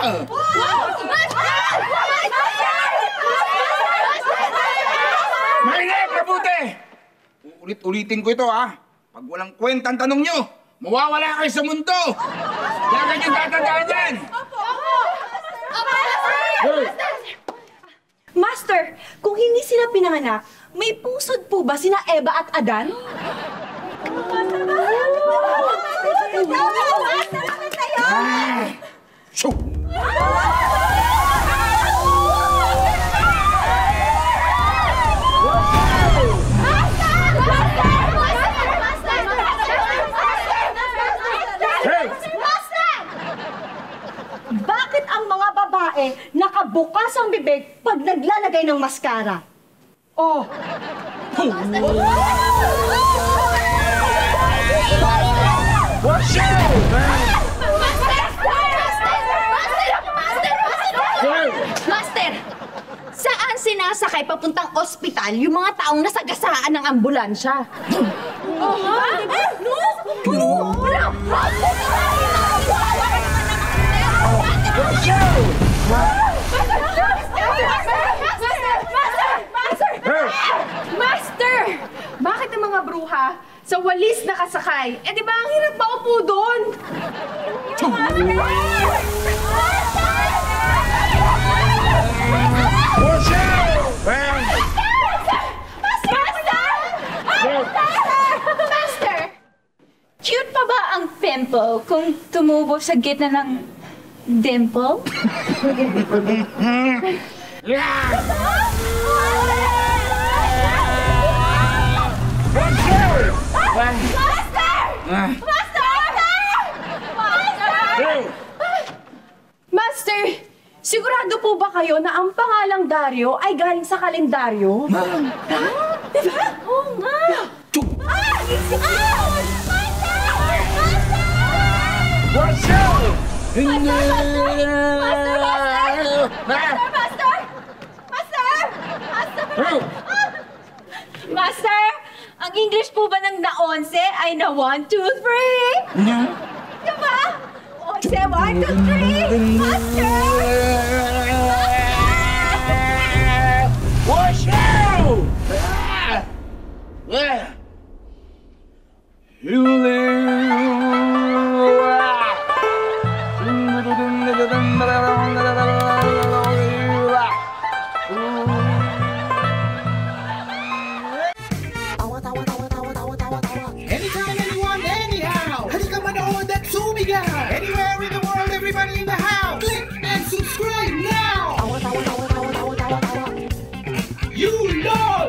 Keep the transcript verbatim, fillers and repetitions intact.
Mainis, mabuti! Ulit-ulitin ko ito, ha? Pag walang kwentang tanong nyo, mawawala kayo sa mundo! Kaya ganyan tatandaan yan! Master, kung hindi sila pinanganak, may pusod po ba sina Eva at Adan? Ay! Shoo! Bakit ang mga babae nakabukas ang bibig pag naglalagay ng maskara? Oh! Master! Saan sinasakay papuntang ospital yung mga taong nasagasaan ng ambulansya? Oh, ha? Eh, no! No! Wala! Master! Bakit ang mga bruha sa walis nakasakay? Eh di ba ang hirap maupo doon? Master! Cute pa ba ang pimple kung tumubo sa gitna ng dimple? Master! Sigurado po ba kayo na ang pangalang Dario ay galing sa kalendaryo? Ha? Diba? Oo nga! Ah! Master! Master! Master! Master! Master! Ang English po ba ng na-onse ay na one, two, three? Diba? Onse, one, two, three! Master! Wushu! You Anytime, anyone, anyhow. Halika manood at sumigaw. Anywhere in the world, everybody in the house. Click and subscribe now. You know